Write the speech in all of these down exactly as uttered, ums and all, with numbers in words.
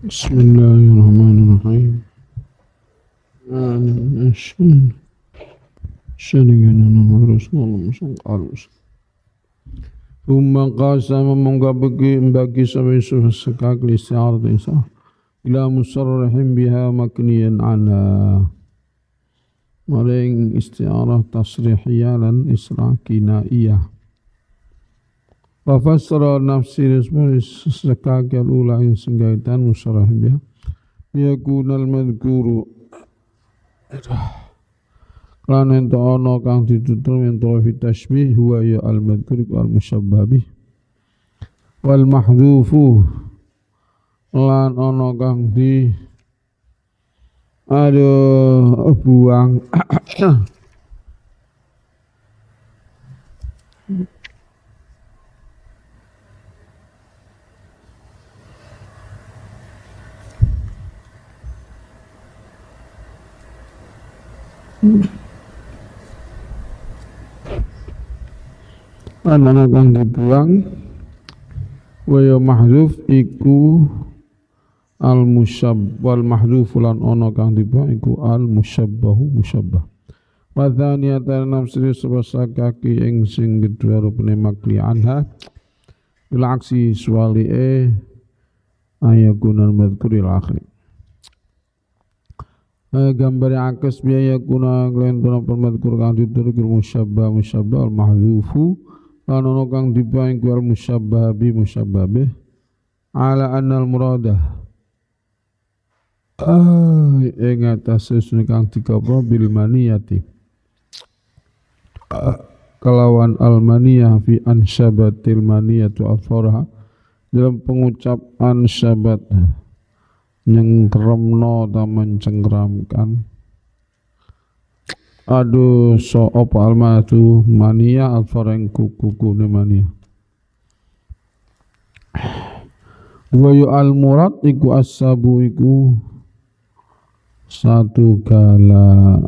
Bismillahirrahmanirrahim. Amin. Syadingana Rasulullah sallallahu alaihi wasallam. Umma qasama mongga bagi bagi sami sekali isti'arah insya ila musarrihim biha makniyan ala maring isti'arah tasrihiyah lan isra kinaiyah. Wa fassara nafsi rismu sekali ula yang senggaitan musarrihim biha yakunal madhkuru lan ento ana kang ditutur ento fi tasbih huwa ya al madhkur al musyabbah bih wal mahdhufu lan ana kang di aduh buang ana kang dibuang wa ya mahdzuf iku al musyab wal mahdzuf lan ana kang dibuang iku al musyabbahu musyabbah wa tsaniyatan nafsi sebasakaki ing sing kedua rupane makli anha bil aksi swali e ayakunal madhkuril akhir gambar akes biaya kuna kelentona permadhkur kang diturukil musyabbah musyabbah al mahzufu lan ana kang dibaing al musyabbah bi musyabbah bih ala annal muradah ah ing atase kang dikapa bil maniyati kelawan al maniyah fi ansyabatil maniyatu al-farha dalam pengucap ansyabat nyengkremno ta mencengkramkan aduh so apa almatu mania alfareng kuku ne mania wa yu al murad iku asabu iku satu gala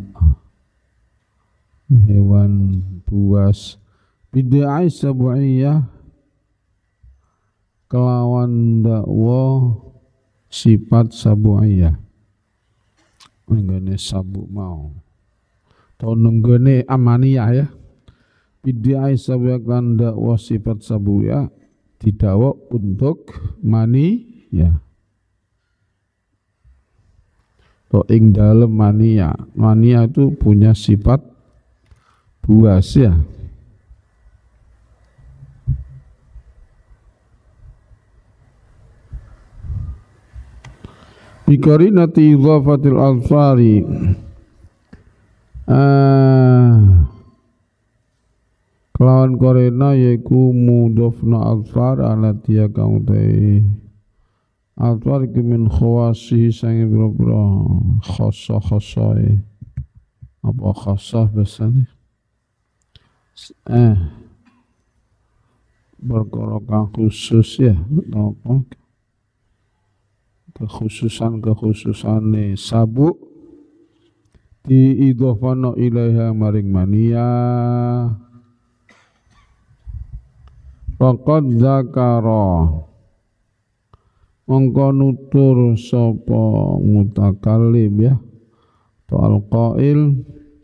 hewan buas bid'ah sabu'iyah kelawan dakwa sifat sabu'iyah nggone sabu mau atau nggone amaniyah ya bid'ah sabu'iyah kan dakwa sifat sabu'iyah didakwa untuk mani ya atau ing dalem mania mania itu punya sifat buas ya bikarinati idhafatil alfari ah kelawan korena yaiku mudhofna alfar ala tiya kang utai alfar iki min khawasi sange boro-boro khassa-khassae apa khassah biasane eh perkara kang khusus ya apa kekhususan-kekhususane sabu diidhofana ilaiha maring mania faqad dzakara mongko nutur sapa mutakallim ya to alqail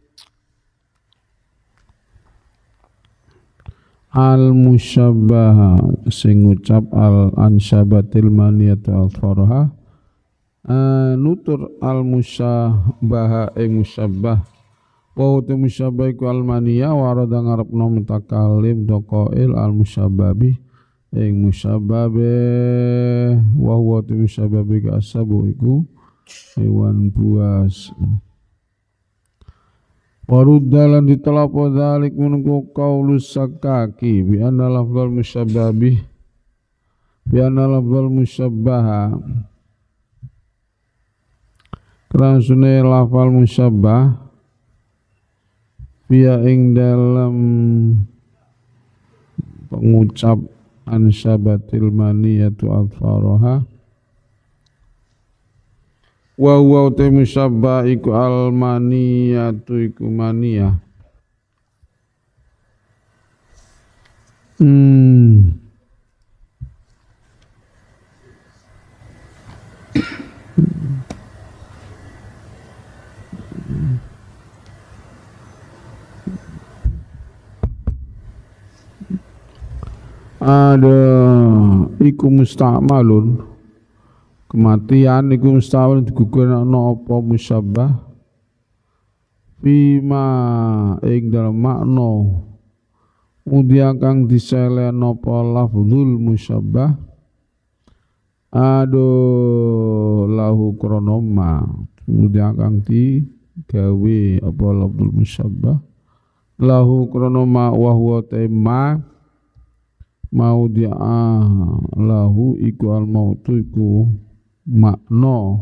al musyabbah sing ngucap al ansyabatil maniyatu al farha Uh, nutur al musyabbah ing musyabbah wa uti musyabbah iku al maniyah warada ngarepno mutakallim doqail al musyabbabi ing musyabbabe wa huwa uti musyabbabi ka asabu iku hewan buas waruddalan ditelapo dzalik menunggu qaulus sakaki bi anna lafzal musyabbabi bi anna lafzal musyabbaha Rasune lafal musyabbah via ing dalam pengucap ansyabatil maniyatu al-faraha wa huwa te musyabbah iku al maniyatu iku maniyah hmm ada iku musta'malun kematian iku musta'malun digugunakno apa musyabbah bima ing dalam makna udia kang diselen apa lafzul musyabbah ado lahu kronoma udia kang digawe apa lafzul musyabbah lahu kronoma wa huwa tema mau dia lahu iku al mautu iku makna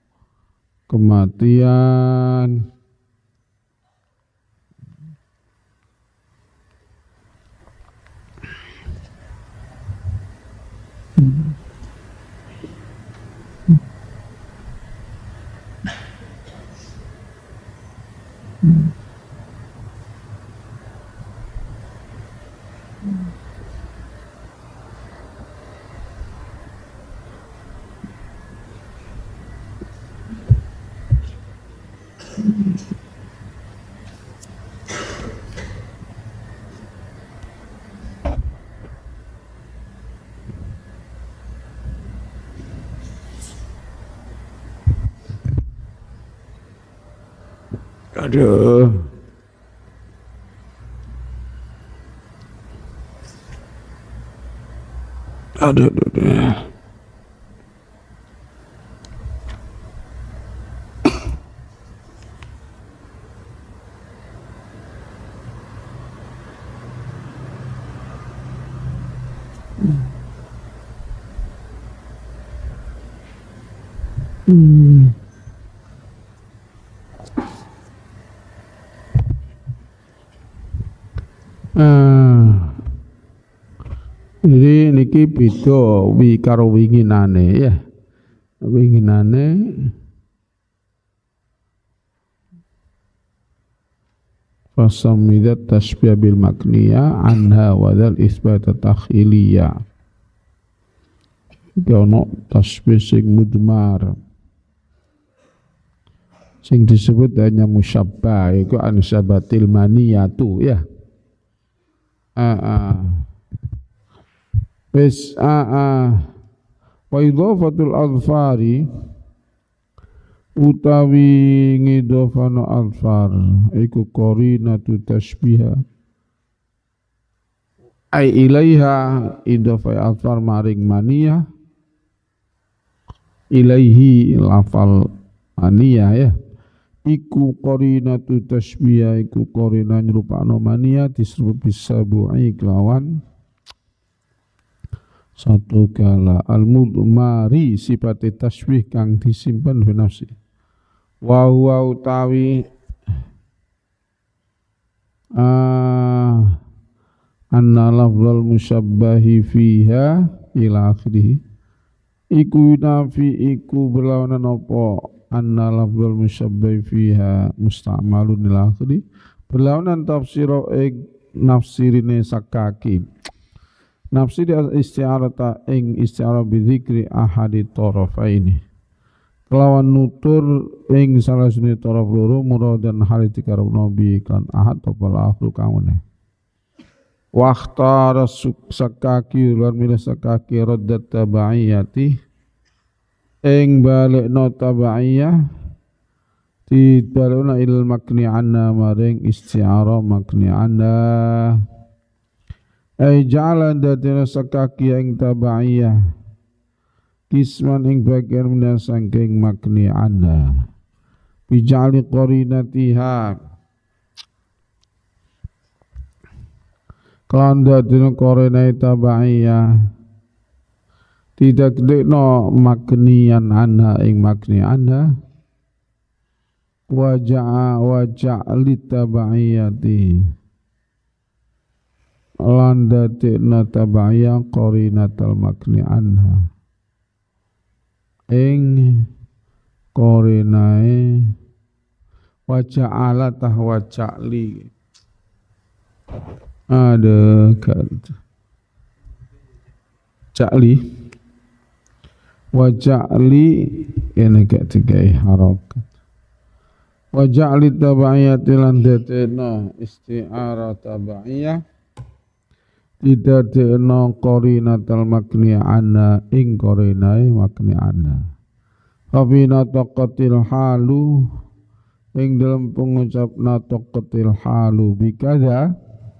kematian aduh aduh aduh, aduh. Hmm. Ah, jadi niki beda wi karo winginane ya. Winginane fasamidat tasbih bil makniya anha wadal isbat takhiliyah. Ono tasbih sing mudmar sing disebut hanya musyabbah iku ansyabatil maniyatu ya. Ah, wis ah, ah. Wa idhafatul adfari utawi ngidhafano adfar iku qarinatu tasbiha ai ilaiha idhafa adfar maring maniyah ilaihi lafal maniyah ya iku qarinatu tasbiha iku qarina nyrupakno maniyah disebut bisa bu'i kelawan satu kala al-mudmari sifat tasbih kang disimpen fi nafsi wa huwa utawi ah anna lafzul musyabbahi fiha ila akhirih iku nafi iku berlawanan apa anna lafzul musyabbahi fiha musta'malun ila akhirih berlawanan tafsir ing nafsirine sakaki nafsi isti'arata ing isti'arah bidzikri ahadi tarafaini kelawan nutur ing salah satu taraf loro muradan hal dikarepno bi kan ahad apa akhru kaune waqtar sakaki lan milih sakaki raddat tabaiyati ing balekno tabaiyah dibalekno ilal makni anna maring isti'arah makni anna ay ja'alan datina sakaki ing tabaiyah kisman ing bagian minan sangking makni anna bija'ali qarinatiha kelan datina qarinai tabaiyah tidak dekno maknian anha ing makni anha waja'a waja'li tabaiyati landa tikna tabaya qarinatal makni anha ing qarinae waja'ala tah waja'li ada kata ja'li waja'li ini gak tigai harokat waja'li tabayati lan datikna isti'arah tabayah didadekno qarinatal makni ana ing qarinae makni ana Fabina taqatil halu ing dalam pengucap nataqatil halu bikada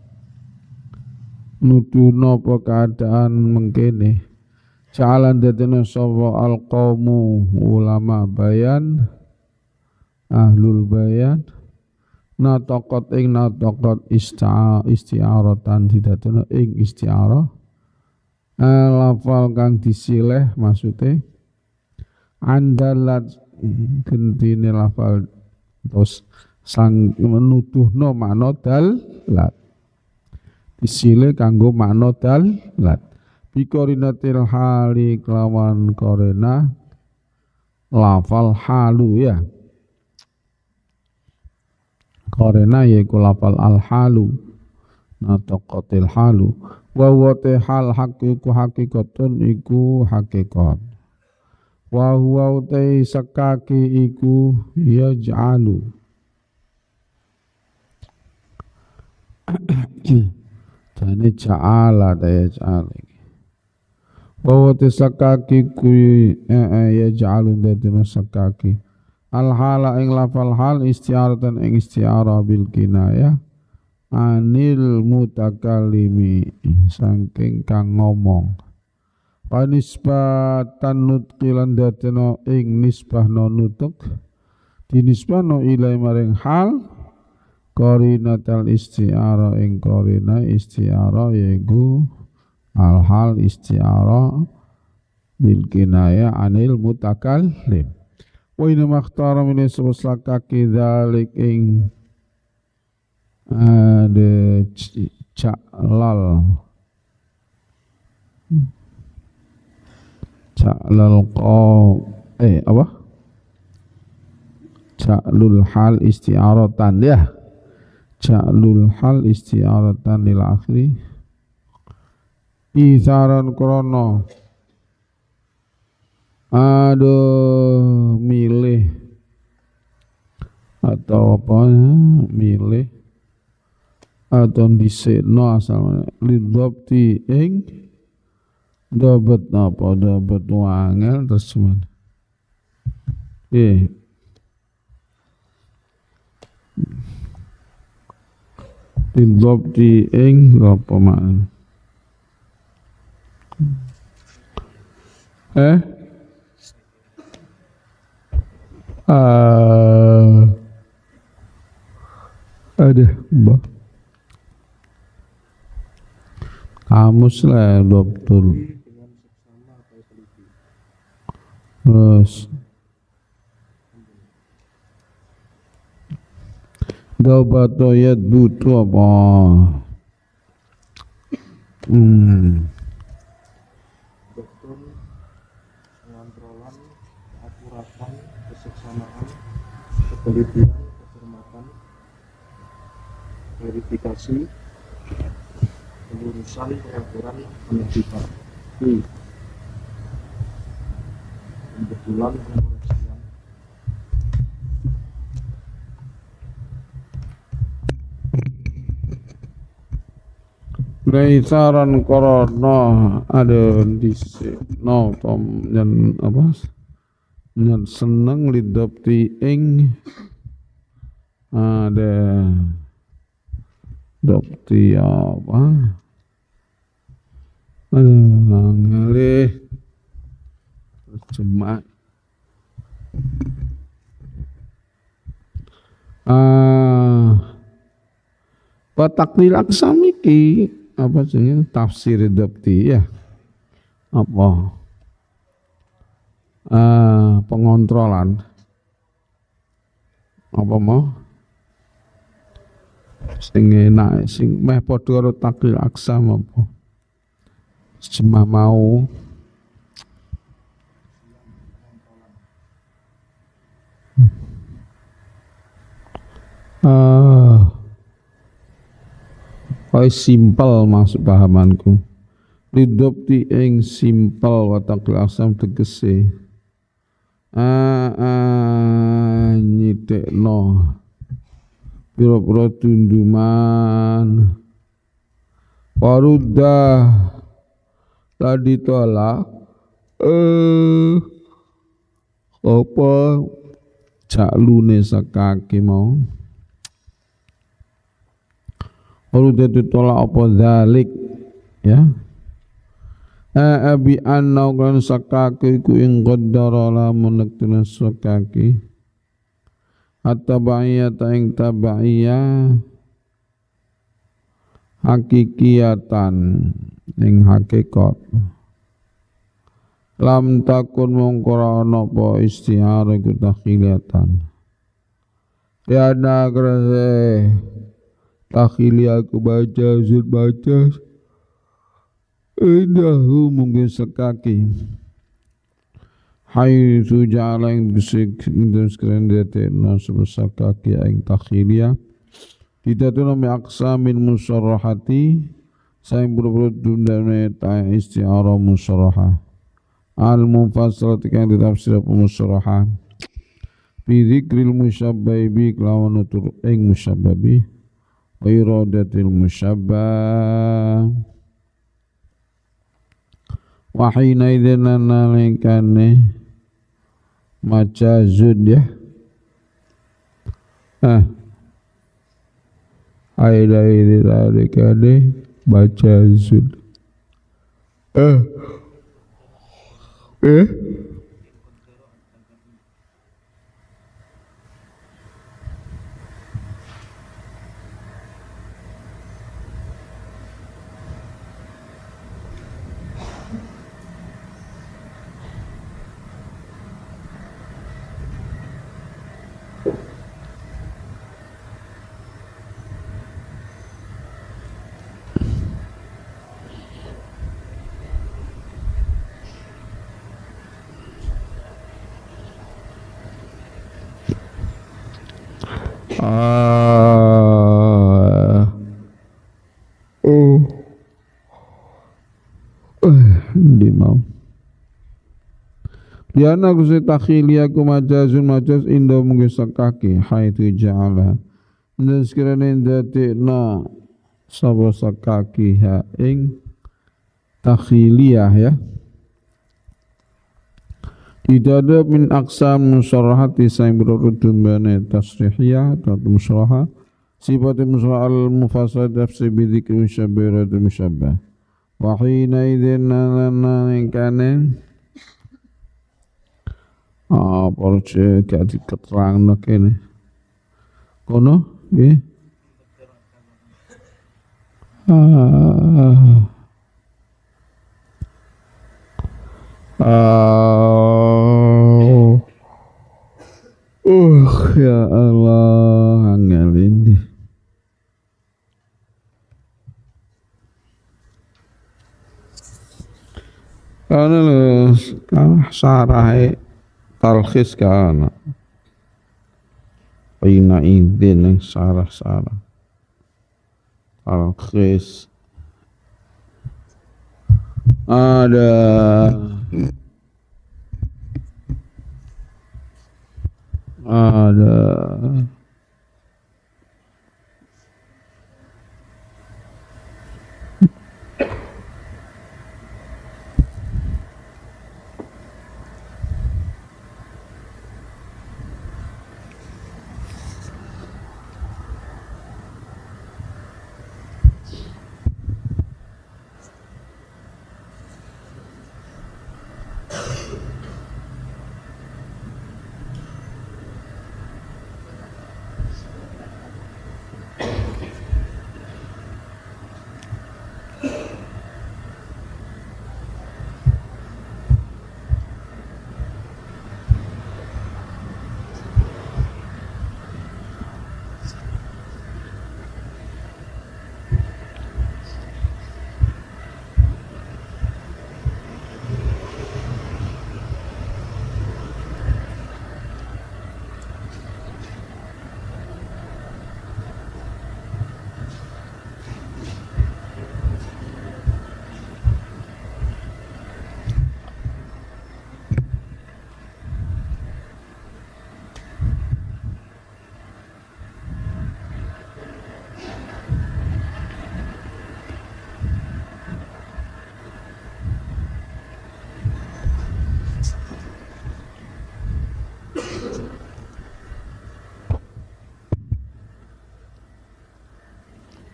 nuduno apa keadaan mengkene jalan dadene sapa alqaumu ulama bayan ahlul bayan nataqat ing nataqat isti'a isti'aratan didadekno ing isti'arah lafal kang disileh maksude andalat gentine lafal terus sang menuduhno makna dalat disile kanggo makna dalat biqorinatil hali kelawan korena lafal halu ya korena yaiku lafal al halu nataqatil halu wa wa hal haqiqu haqiqatun iku haqiqat wa huwa utai sakaki iku yaj'alu jane ja'ala daya ja'ala wa huwa sakaki ku yaj'alu dadina sakaki al hala ing lafal hal isti'aratan ing isti'arah bil kinayah anil mutakallimi saking kang ngomong wa nisbatan nutqilan datena ing nisbahno nutuk dinisbahno ilai maring hal qarinatal isti'arah ing qarina isti'arah yaiku al hal isti'arah bil kinaya anil mutakallim wa inna makhtara min sebusakaki dzalik ing ada ca'lal Ca'lal qaw eh apa? Ca'lul hal isti'aratan ya. Ca'lul hal isti'aratan lil akhri. Isaran krono. Aduh milih atau apa ya? Milih atau disekno asal lidhabti ing dapat apa dapat wangel terus cuman eh di ing apa makna eh ah ada mbak kamus lah dokter terus dabato yad butuh apa hmm dokter pengontrolan keakuratan keseksamaan ketelitian kecermatan verifikasi pelurusan peraturan penerbitan I pembetulan pengoreksian Laisaran korona ada di no tom dan apa dan seneng lidapti ing ada dapti apa ada ngalih cuma ah Taklil aksam iki apa jenenge tafsir dapti ya apa uh, pengontrolan apa mau sing enak sing meh padha karo taklil aksam apa cuma mau ah Koi simpel masuk pahamanku. Lidopti ing simpel watak asam tegese. Ah, ah nyidekno pira-pira tunduman Waruddah tadi tolak eh apa jaklune sekaki mau waruddah ditolak apa zalik ya abi anna kan sekaki ku ing qaddara la munaktuna sekaki at-tabaiyah ing tabaiyah hakikiyatan ing hakikat lam takun mongkora ana apa isti'arah iku takhiliyatan ya ana krase takhiliyah ku baca zul baca indahu mungkin sekaki hai suja'ala ing bisik indus kerendete no sebesar kaki ing takhiliyah tidak tu nama aksamin musarrahati saya buru-buru dundane ta isti'arah musarrahah al mufassal yang ditafsir musarrahah bi dzikril musyabbahi bi kelawan nutur ing musyabbabi wa iradatil musyabbah wa hina idzan nalikane majazun ya ah aida ini nalikane majazun eh eh ah oh eh di mau liana kusi takhiliyah ku majazun majaz indah mungkin sakaki haitu ja'ala dan sekiranya dati na sabo sakaki ha ing takhiliyah ya tidak ada min aqsam musarrahati sayang berurut dumbane tasrihiyah atau musarrahah sifat musarrah al-mufassal tafsir bidzikri musyabbah dan musyabbah wa hina idzin lana kanen ah porce gak diketerangno kene kono nggih ah Oh, uh, ya Allah, angel ini. Karena lu, kan sarah talkhis kana. Pina idin yang sarah-sarah. Talkhis. Ada ada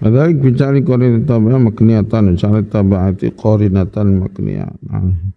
Padahal bicara korin tabi'ah makniyatan, bicara tabi'ati korinatan makniyatan.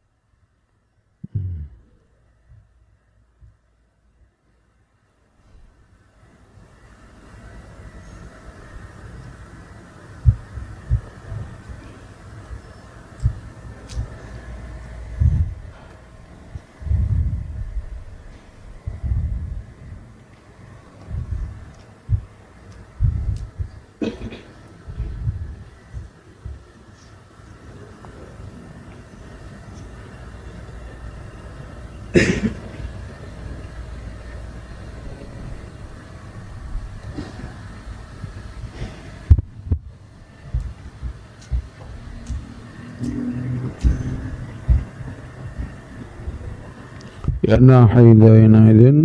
Karena haidaina idin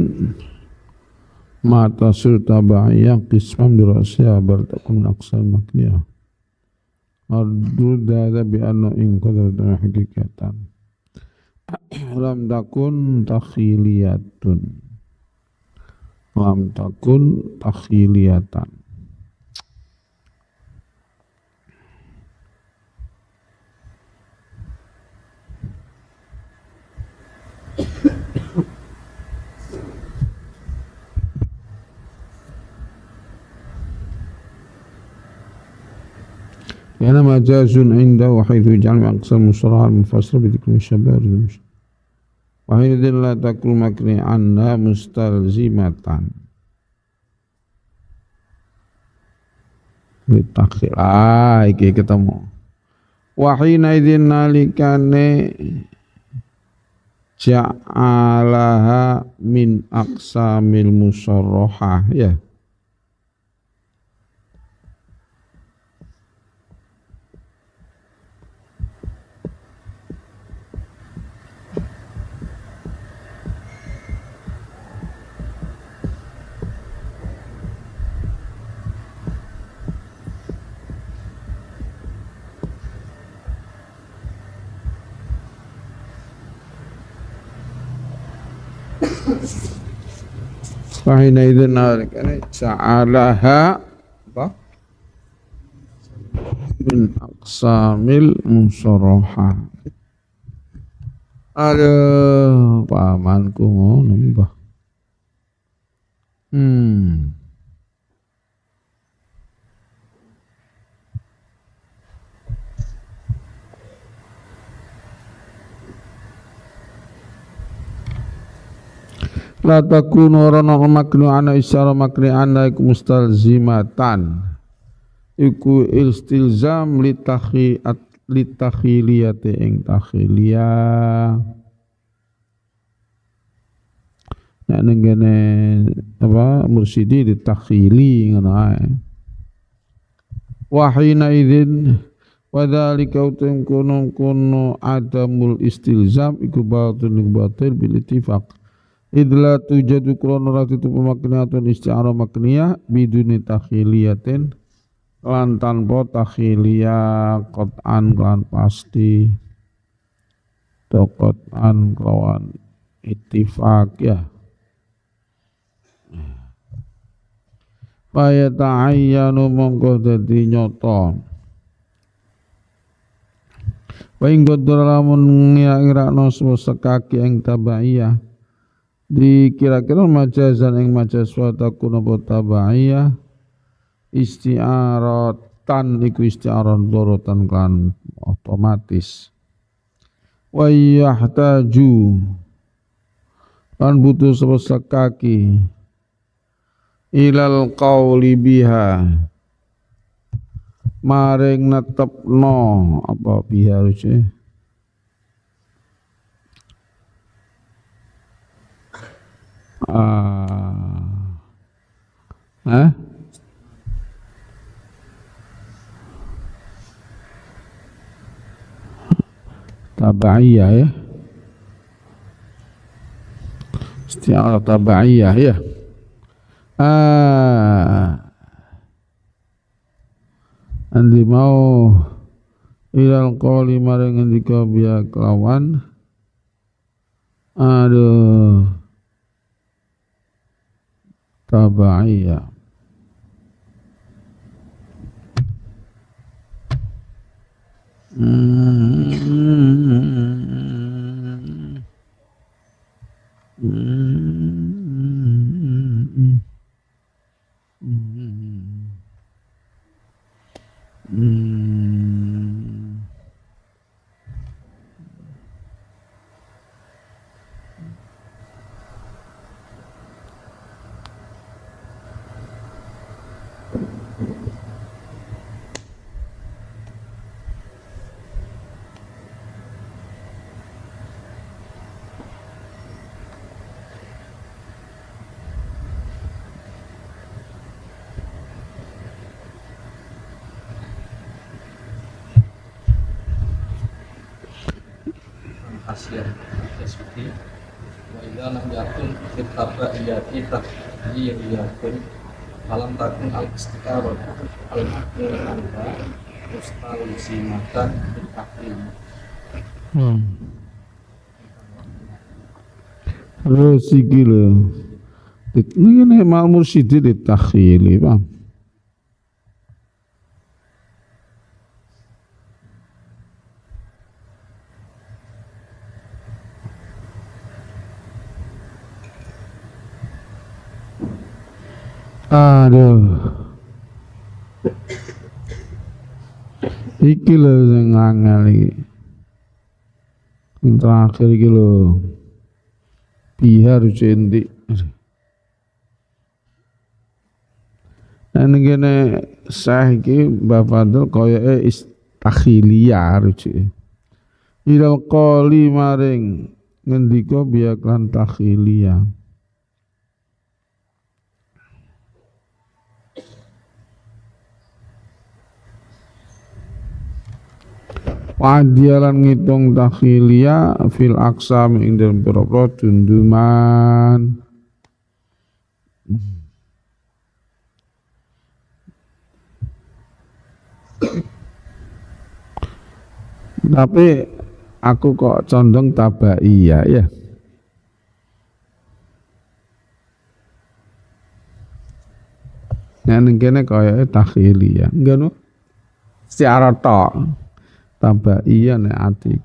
mata sulta ba'iyah qisman birasya bertakun aksal makniyah ardu dada bi'anna in qadratan hakikatan lam takun takhiliyatun lam takun takhiliyatan. Karena majazun inda wa haitsu ja'al aqsal musarrah al-mufassal bi dzikri musyabah wa haidin la takul makni anna mustalzimatan ditakhir ah iki ketemu wa hina idzin nalikane ja'alaha min aqsamil musarrahah ya. Fahina itu narik ini ja'alaha apa? Min aqsamil musarrahah. Aduh, pamanku ngono mbah. Hmm. La takunu rana maknu ana isyara makni ana iku mustalzimatan iku istilzam litakhiat litakhiliyati ing takhiliyah nek ngene apa mursidi ditakhili ngono ae wa hina idzin wa dzalika utum kunun kunu adamul istilzam iku batil batil bil ittifaq idla tujadu krono ratu pemakniyatun isti'ara makniyah biduni takhiliyatin lan tanpa takhiliyah qat'an lan pasti qat'an lawan ittifaq ya Faya ta'ayyanu mongko dadi nyata wa ing godhor lamun ngira-ngirakno sekaki ing tabaiyah dikira-kira majazan ing majaz wa takuna tabaiyah isti'aratan iku isti'aran dorotan kan otomatis wa yahtaju lan butuh sekaki ilal qauli biha maring netepno apa biha harusnya ah eh tabaiyah ya isti'arah tabaiyah ya ah andi mau ilal qawli maring ngendika biya kelawan aduh tabaiyah Hmm. Hmm. Hmm. khasiat tasbih wa idza lam yakun kitaba iyati tahyiyatun alam takun al istiqarah al makmul anha mustalzimatan bil aqli. Hmm. Terus iki lho. Ini nek mal mursyidi ditakhili, paham? Aduh. Iki lho sing angel iki. Yang terakhir iki lho. Bihar jentik. Nah ngene sah iki Mbah Fadl koyoke istakhiliyah rujuke. Ilal qoli maring ngendika biaklan takhiliyah. Wadialan ngitung takhiliyah fil aksam ing dalem pira-pira dunduman. Tapi aku kok condong tabaiyah ya. Nah ning kene koyoke takhiliyah. Enggak no. Secara tok tabaiyah nek atik.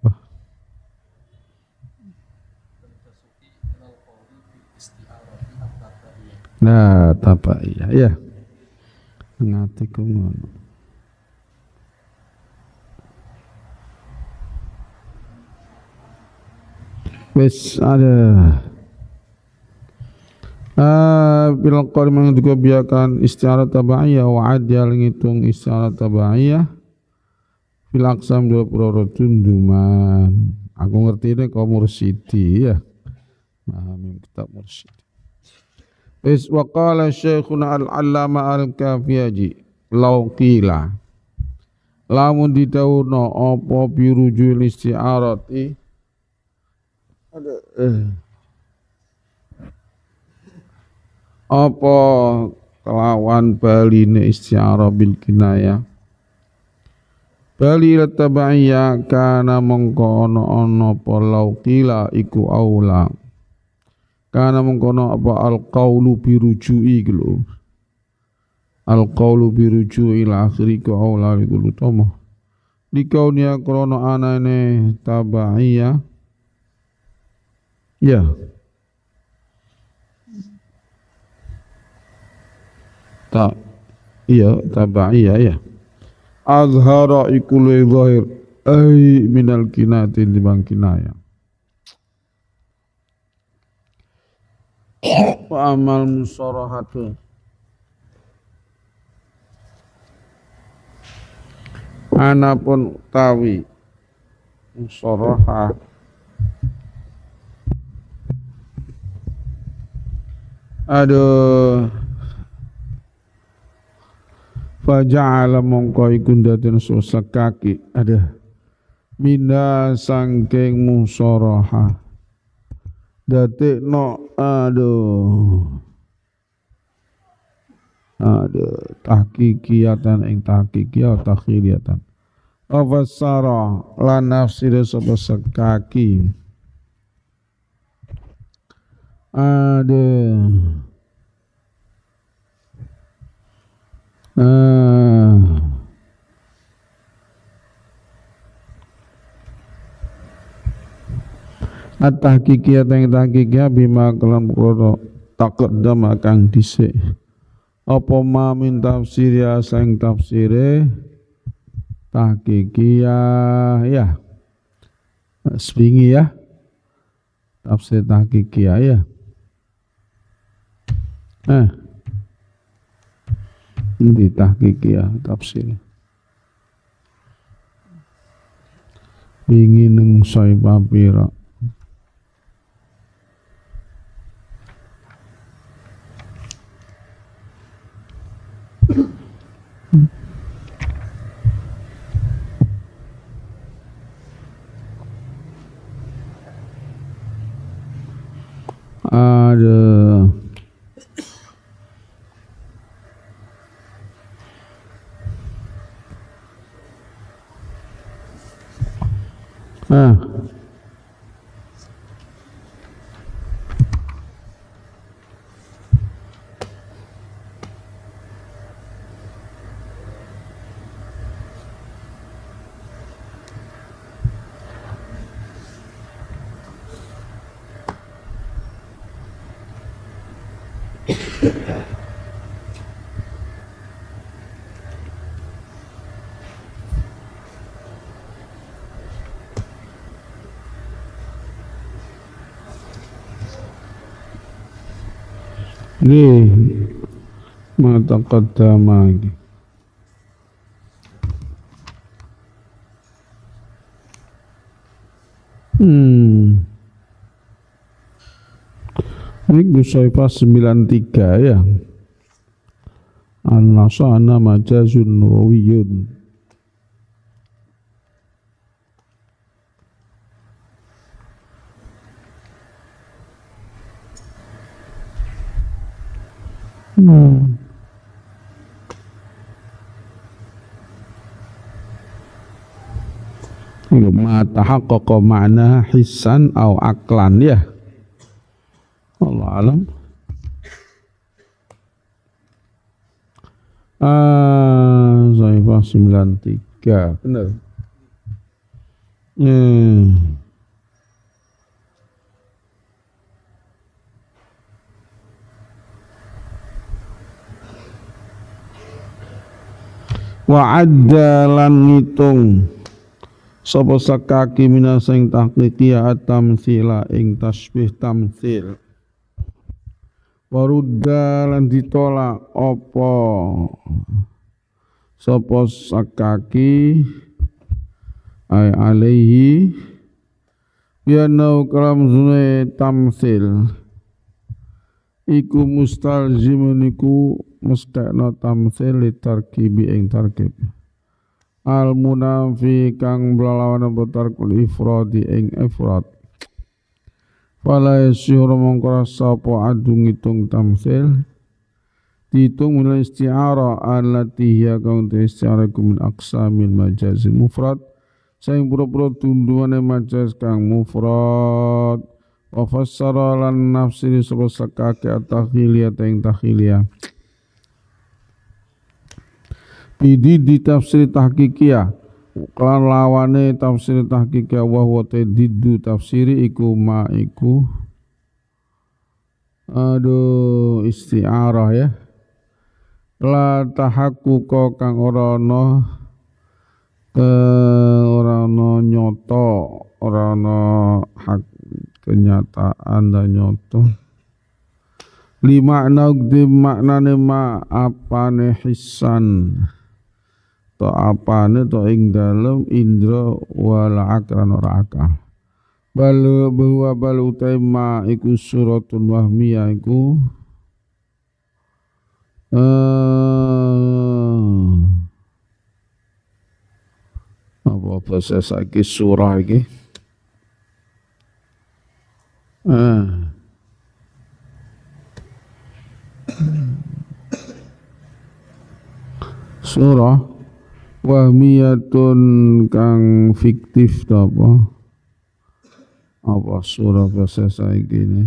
Nah, tabaiyah ya. Ngati ku ngono. Wes ada ah bil qarim yang juga biakan istiarat tabaiyah wa adil ngitung istiarat tabaiyah fil aqsam dua puluh tunduman. Aku ngerti ini kau mursidi ya. Pahami kitab mursidi. Is wa qala syekhuna al-allama al-kafiyaji law qila lamun didhawuhna apa birujul isti'arati ada eh. apa kelawan baline isti'arah bil kinayah bali tabaiyya kana mongko ana apa law qila iku aula kana mengkono apa al-qaulu biruju'i gitu al-qaulu biruju'i ila akhiri ku aula iku utama likaunia krono anane tabaiyah ya tak iya tabaiyah ya azhara iku luwih zahir ai minal kinati dibang kinaya wa amal musarahatu anapun tawi musarahah aduh faja'ala mongko iku ndaden kaki ada mina sangking musarahah datik no aduh aduh tahqiqiyatan ing tahqiqiyah takhiliyatan afassara lan nafsir sapa sekaki aduh ah at-tahqiqiyah teng tahqiqiyah bima kelam krono taqaddam kang dhisik apa ma min tafsir sang tafsire tahqiqiyah ya swingi ya tafsir tahqiqiyah ya eh ini tahqiqiyah tafsir wingi neng sai papira ada ah ini mata qaddama lagi hmm ini Gusaifah sembilan puluh tiga ya an-nasana majazun nawiyun Hmm. Ma tahaqqaqa ma'na hissan au aklan ya. Allah alam. Ah, Zaifah sembilan puluh tiga benar. Hmm. Wa adda lan ngitung sapa sakaki minas sing tahqiqiyah at-tamtsila ing tasbih tamtsil warudda lan ditolak apa sapa sakaki ay alaihi bianau kalam zune tamtsil iku mustalzimun iku mustakna tamtsil li tarkibi ing tarkib al munafi kang blalawan apa tarkul ifradi ing ifrad fala yasyur mongko sapa adu ngitung tamtsil dihitung mulai isti'arah allati hiya kang isti'arah min aqsamil majaz mufrad sing pura-pura tunduane majaz kang mufrad wa fassara lan nafsiri sapa sakake at-takhiliyah ing takhiliyah bidi di tafsir tahqiqiyah kelan lawane tafsir tahqiqiyah wa huwa tadiddu tafsiri iku ma iku aduh isti'arah ya la tahaqquqa kang ora ana ke ora ana nyoto ora ana hak kenyataan dan nyoto lima nagdi maknane ma apane hissan to apane to ing dalem indra wal akran ora akal bal bahwa bal utaima iku suratun wahmiyah iku uh, apa bahasa saiki surah iki uh. surah wahmiyatun kang fiktif apa apa surah bahasa saiki ini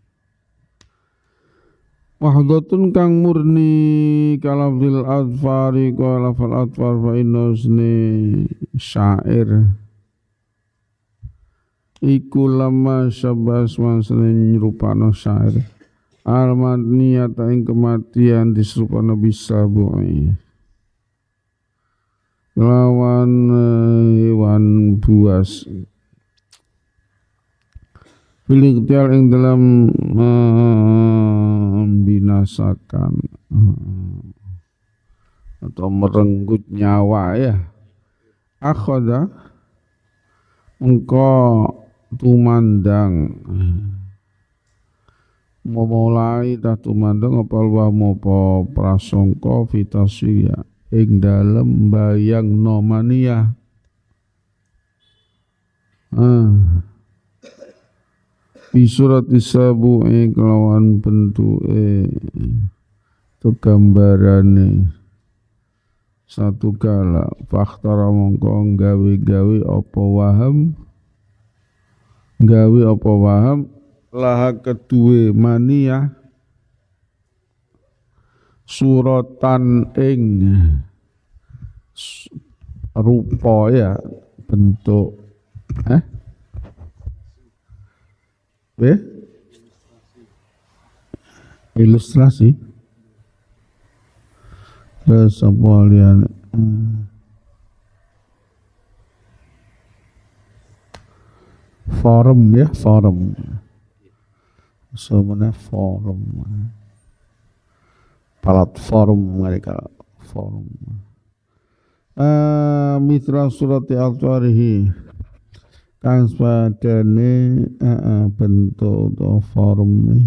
wahdatun kang murni kalafil adfari kalafal adfar fa inna usni syair iku lama syabas masane nyerupano syair al-madniyata ing kematian diserupano bisa bu'i lawan hewan buas pilih tial ing dalam membinasakan atau merenggut nyawa ya akhoda engkau tumandang memulai dah tumandang apa wa mopo prasangka fitasya ing dalem bayang nomania ah bi surat isabu'i kelawan bentuke tu gambarane satu kala fakhtara mongko gawe-gawe apa waham gawe apa waham laha kedue mania suratan ing rupa ya bentuk eh eh ilustrasi terus apa lian forum ya forum sebenarnya forum platform mereka forum uh, mitra surati al-tarihi kang sepadane uh, bentuk atau forum nih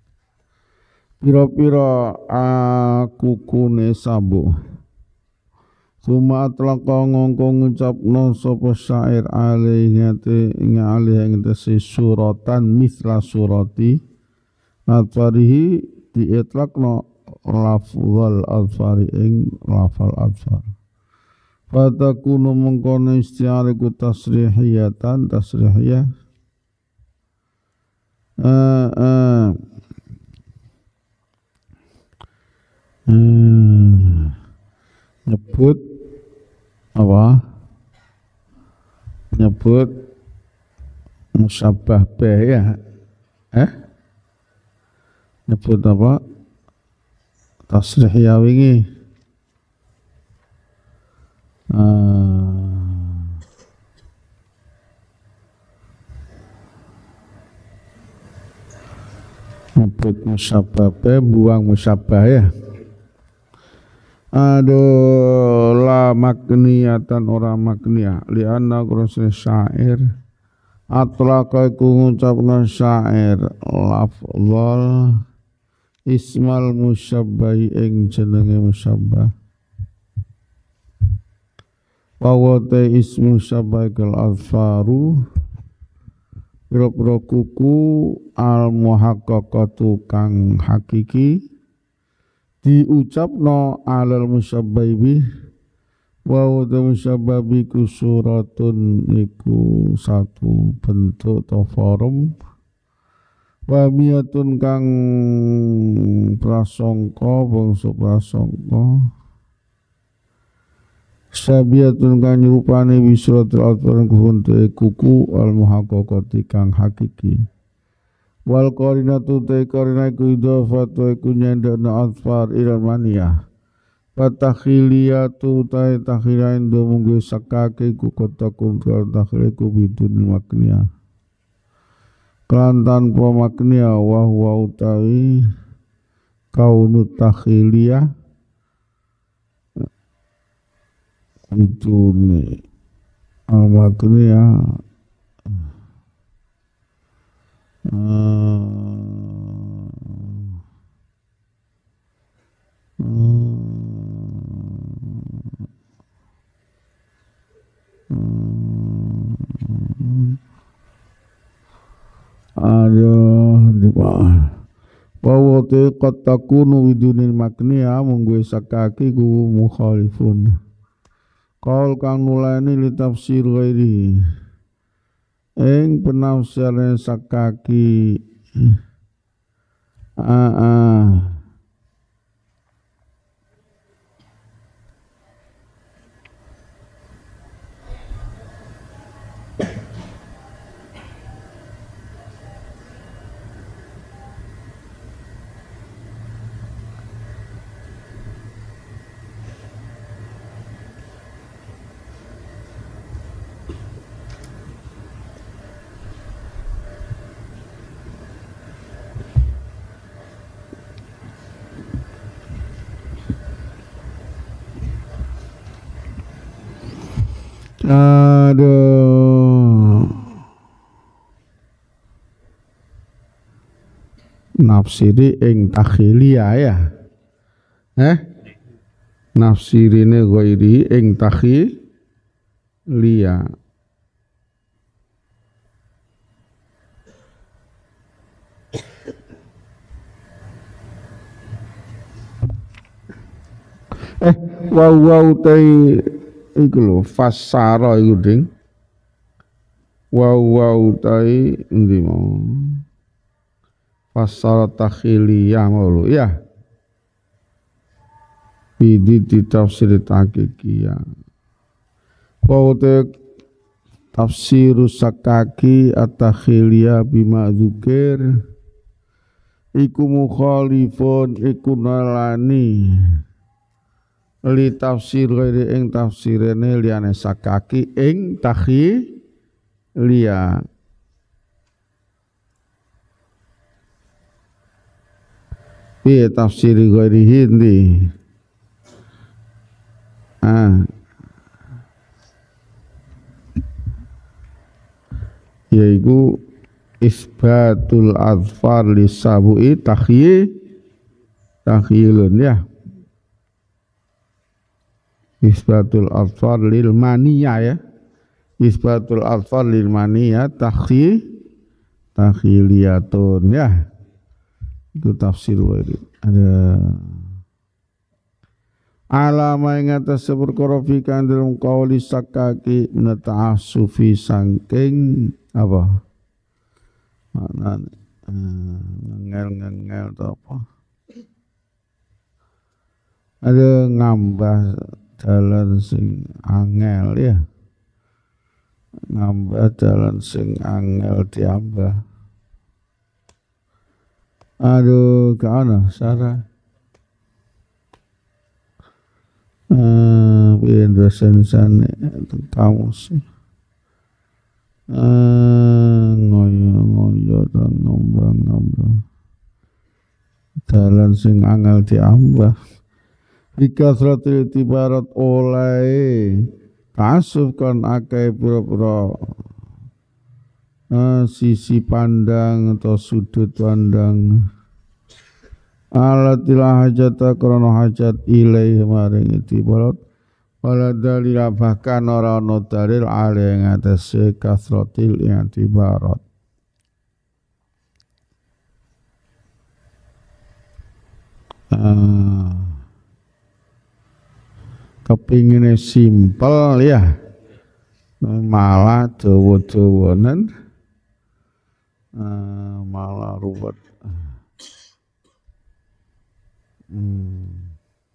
pira-pira akukune sabu suma atlaka ngongko ngucapno sapa syair alih ngate ngalih ngate suratan misla surati atfarihi diitlakno lafzal atfari ing lafal atfar fatakunu mengkono istiare ku tasrihiyatan tasrihiyah eh eh Hmm, nyebut apa nyebut musabbah bih ya eh nyebut apa tasrih ya wingi uh, nyebut musabbah bih buang musabbah ya aduh la makniyatan ora makniyah lianna kurasnya syair atlaka iku ngucapna syair lafzal ismal musyabbahi ing jenenge musyabbah wa ta ismu syabbahi kal azfaru pira-pira kuku al muhaqqaqatu kang hakiki diucapno alal musyabbahi bih wa wa musyabbahi ku suratun iku satu bentuk atau forum wa miyatun kang prasangka bangsa prasangka sabiyatun kang nyupane wisratul atwaran kuhunte kuku al muhaqqaqati kang hakiki wal qarinatu ta qarina iku idhafatu iku nyandana atfar ilal maniyah fatakhiliyatu ta takhirain do munggu sakake iku kotakun kal takhiliku bidun makniyah kan tanpa makniyah wa huwa utawi kaunut takhiliyah bidun al makniyah Hmm. Hmm. Hmm. Aduh di bawah bahwa qad takunu widunil makniya munggu sakaki ku mukhalifun qaul kang nulani li tafsir ghairi ing penafsiran sakaki ah ah Aduh, nafsiri ing takhiliyah ya, eh nafsirine ghairi ing takhiliyah. Eh wau wau tai iku lho fasara iku ding. Wau wau tai endi mau? Fasara takhiliyah mau lho ya. Bidi ditafsir tahqiqiyah. Wau te tafsirus sakaki at-takhiliyah bima dzukir iku mukhalifun iku nalani li tafsir ghairi ing tafsirene liyane sakaki ing takhiliyah. Piye tafsir ghairi hindi? Ah. Yaiku isbatul adfar li sabu'i takhyi takhyilun ya. Isbatul adfar lil maniyah ya. Isbatul adfar lil maniyah takhyi takhyiliyatun ya. Itu tafsir wadi. Ada alama yang atas perkara fi dalam qauli sakaki min ta'assufi sangking apa? Maknane ngel-ngel atau apa? Ada ngambah dalan sing angel ya. Ngambah dalan sing angel diambah. Aduh, ke ana Sarah? Eh, piye dosen-sane kamu sih? Eh, ngoyo-ngoyo dan ngambah-ngambah. Dalan sing angel diambah. Bikasratil tibarat oleh kasuf kan akeh pura-pura uh, sisi pandang atau sudut pandang alatilah hajata krono hajat ilaih maring tibarat wala dalil bahkan ora ana dalil ale ing atase kasratil tibarat. uh, Kepingine simpel ya, malah dawa-dawanen uh, malah ruwet. Hmm.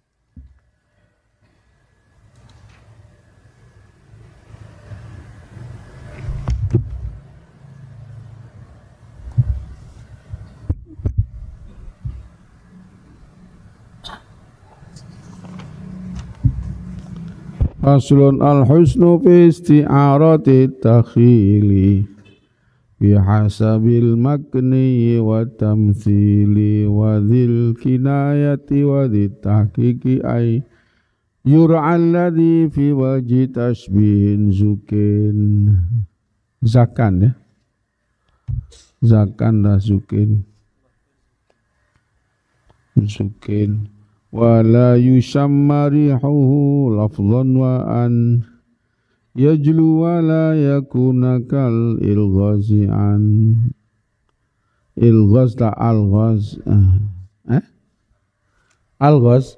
Faslun al-husnu fi isti'arati takhili bihasabil makni wa tamthili wa dhil kinayati wa dhil tahqiqi ay yur'al ladhi fi wajhi tashbihin zukin zakan ya zakan dah zukin zukin wala yusamma rihuhu lafdhan wa an yajlu wala yakuna kal ilghazi an ilghaz la alghaz eh alghaz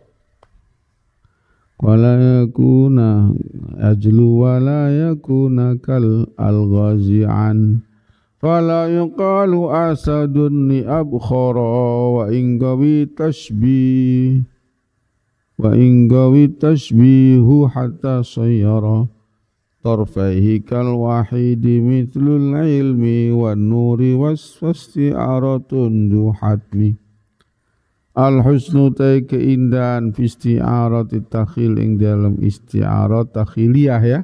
wala yakuna yajlu wala yakuna kal alghazi an fala yuqalu asadun ni abkhara wa ingawi tashbih wa ingawi tashbihu hatta sayyara tarfaihi kal wahidi mithlul ilmi wan nuri wasfasti'aratun du hatmi al husnu tay keindahan fi isti'arati takhil ing dalam isti'arat takhiliyah ya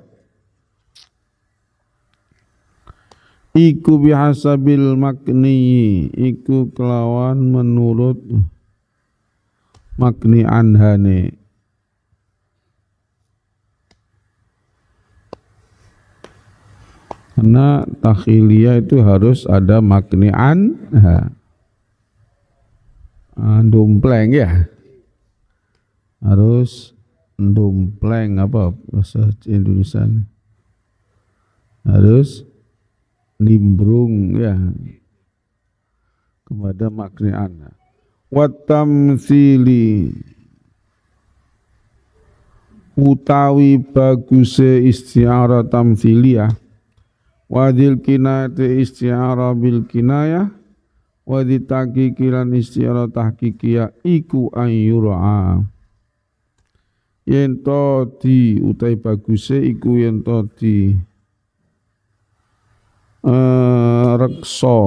iku bihasabil makni iku kelawan menurut makni anhane Karena takhiliyah itu harus ada makni'an, dompleng ya, harus dompleng apa bahasa Indonesia, harus nimbrung ya kepada makni'an. Wat tamtsili, utawi baguse isti'arah tamtsiliyah, wadil kinayati isti'arah bil kinayah, wadil tahqiqilan isti'arah tahqiqiyah iku ayyur'a. Yen to di utai baguse iku yen to di uh, reksa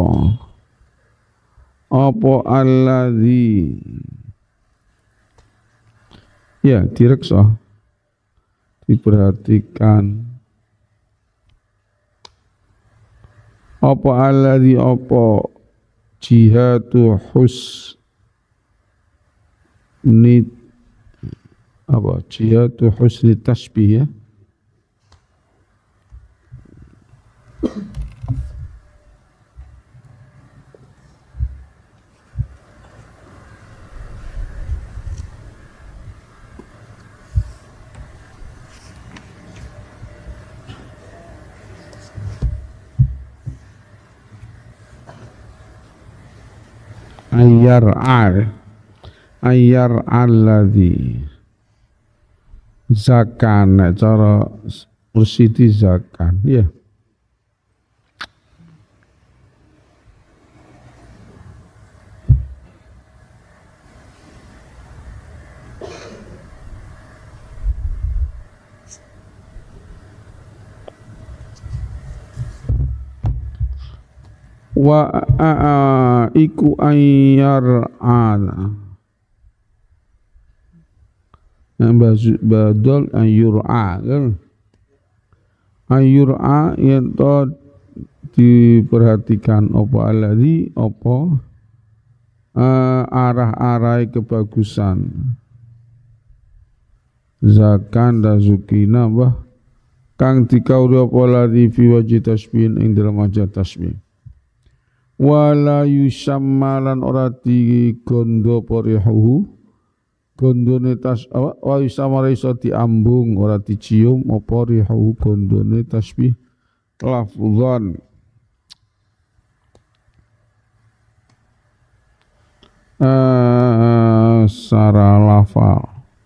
apa alladzi, ya direksa, diperhatikan apa alladzi apa jihatu husni, apa jihatu husni tasbih ya, ayyar al ayyar alladzi zakan, cara Mursidi zakan ya. Wa a iku ayyar ala badal ayyur'a kan, ayyur'a yen to diperhatikan apa alladzi apa uh, arah-arah kebagusan zakan dan zukina bah kang dikauri apa ladzi fi wajhi tasbih ing dalam wajah tasbih. Wala yusammalan ora digondo porihuhu, gondone tas wa yusamara iso diambung ora dicium apa rihuhu gondone tasbih lafzan uh, sara lafal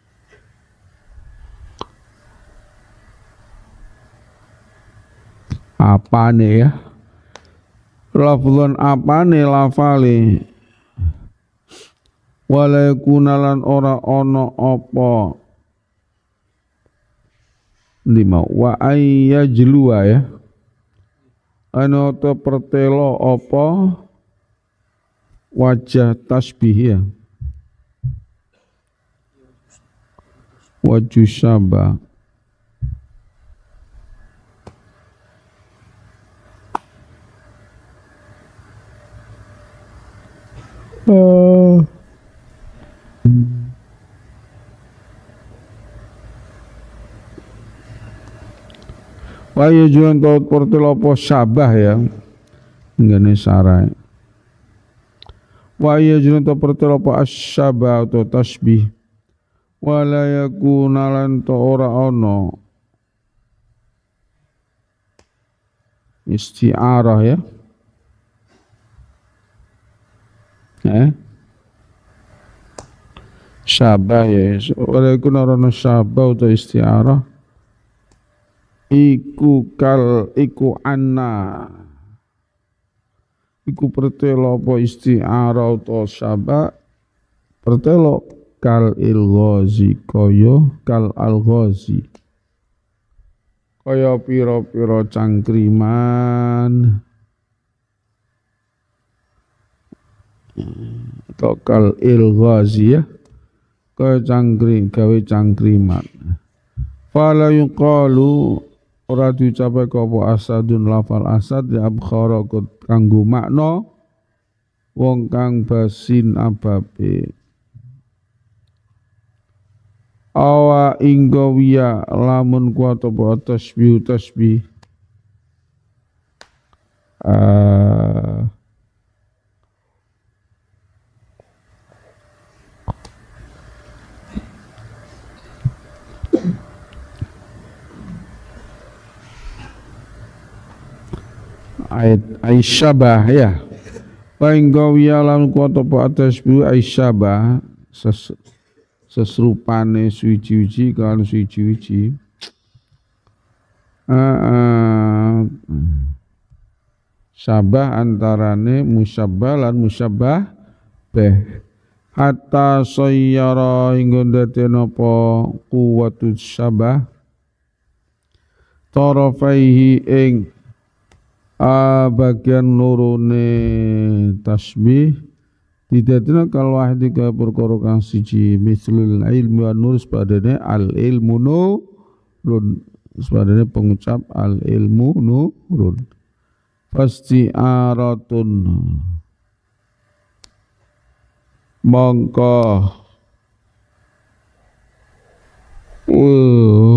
apane ya, lafzan apane lafale, wala kunalan ora ono apa lima wa ayyajluwa ya, ana to pertelo apa wajah tasbih ya, wajhu syabah uh. Wa yujuan taut portil apa syabah ya ngene sarai. Wa yujuan taut portil apa asyabah atau tasbih, wala yakuna lan ta ora ana isti'arah ya, eh syabah ya, wala yakuna ana syabah atau isti'arah iku kal iku anna iku pertelo apa isti'arah atau syabah pertelo kal il-ghazi kaya kal al-ghazi kaya pira-pira cangkriman atau kal il-ghazi ya, kaya cangkring gawe cangkriman. Fala yuqalu ora diucape apa asadun lafal asad ya abkhara kanggo makna wong kang basin ababe. Awa inggawiya lamun kuat apa tasbih tasbih uh, ayat aisyabah ya paing gawiya lan kuat apa atas bu aisyabah ses, sesrupane suci-suci kan suci-suci uh, uh, sabah antarane musabbah lan musabbah beh hatta sayyara hingga dadene apa kuwatus sabah tarafaihi ing a bagian lorone tasbih didadina kal wahdi ka perkara kang siji mislul ilmi wa nur padane al ilmu nurun padane pengucap al ilmu nurun pasti aratun mongko uh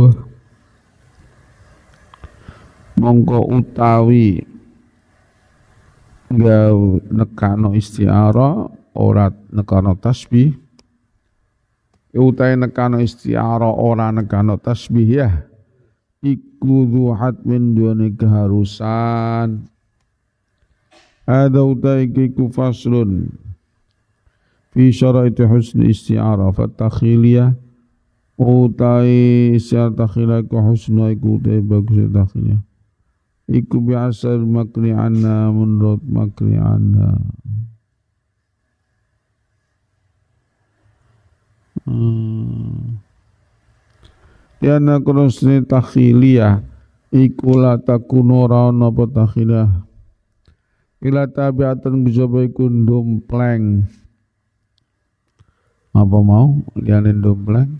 mongko utawi gawe nekano istiara ora nekano tasbih utawi nekano istiara ora nekano tasbih ya iku duhat min duane keharusan ada utawi iku faslun fi syaraiti husni istiara fatakhiliyah utawi istiara takhiliyah ku husna iku utawi bagus takhiliyah iku biasal makri anna menurut makri anna hmm. Tiana kurusni takhiliyah iku la takuno rana apa takhiliyah ila tabiatan bijaba iku ndompleng apa mau liane ndompleng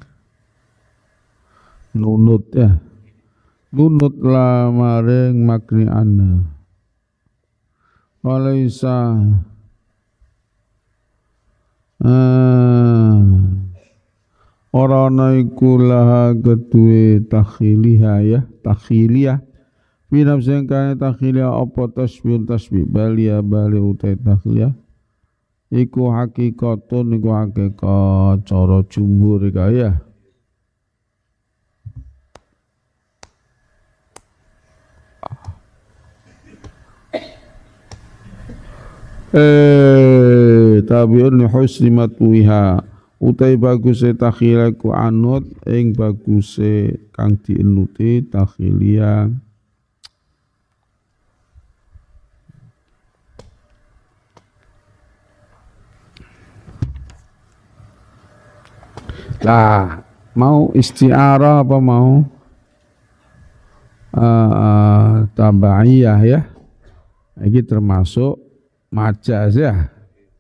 nunut ya nunut la maring makni anna walaisa ah, ora ana iku laha kedue takhiliha ya takhiliyah binafsin kaya takhiliyah apa tasbih tasbih balia bali utai takhiliyah iku hakikatun iku hakikat cara jumhur kaya eh tabiun husni matwiha utai baguse takhiliyah ku anut ing baguse kang dienuti takhiliyah lah mau istiarah apa mau uh, uh, tabaiyah ya ini termasuk majaz ya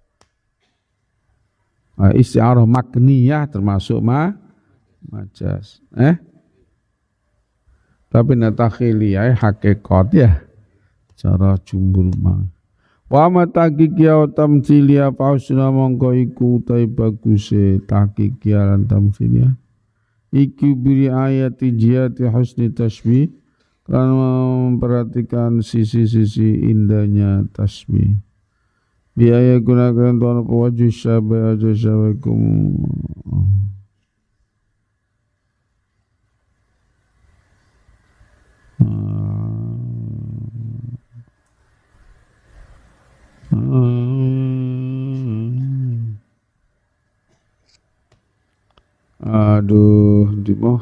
uh, istiarah makniyah termasuk ma majaz eh tapi natakhiliyah hakikat ya cara jumhur mah wa mataqiqiya wa tamthiliya fausna mongko iku utai baguse taqiqiya lan tamthiliya iki biri ayat jihati husni tasbih karena memperhatikan sisi-sisi indahnya tasbih biaya gunakan tuan wajh syabah jazakum Hmm. Aduh, dimo.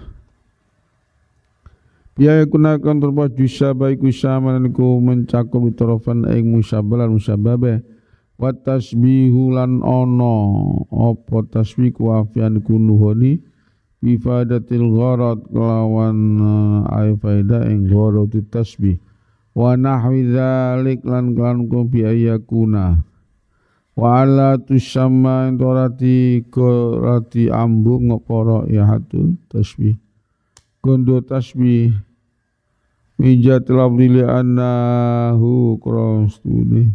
Ya gunakan terbuat jusaba iku samalan iku mencakup utarafan ing musyabah lan musyababe. Wa tasbihu lan ana apa tasbih ku afian iku nuhoni bi fadatil gharad kelawan ai faedah ing gharad tasbih. Wa nahwi dzalik lan kan ku bi ayakuna wa ala tusamma intorati korati ambung ngoporo ihatul tasbih gondo tasbih mijat labdili annahu krostune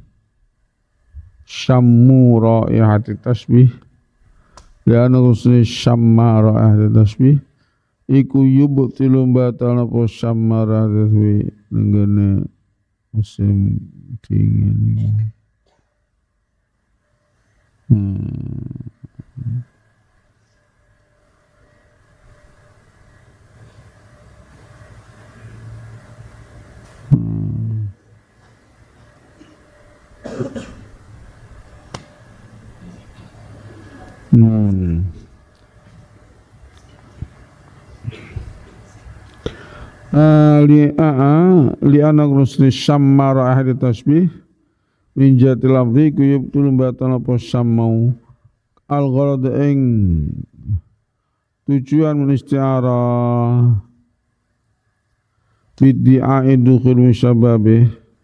syammu raihati tasbih liana kusni syamma raihati tasbih iku yubtilu batal apa syamma raihati tasbih nenggene musim dingin. Hmm. Hmm. Hmm. Uh, li a li anak rusli sammara ahli tasbih min jati lafzi kuyub tulum batan apa sammau al gharad ing tujuan menistiara bid'a idukhul musyababe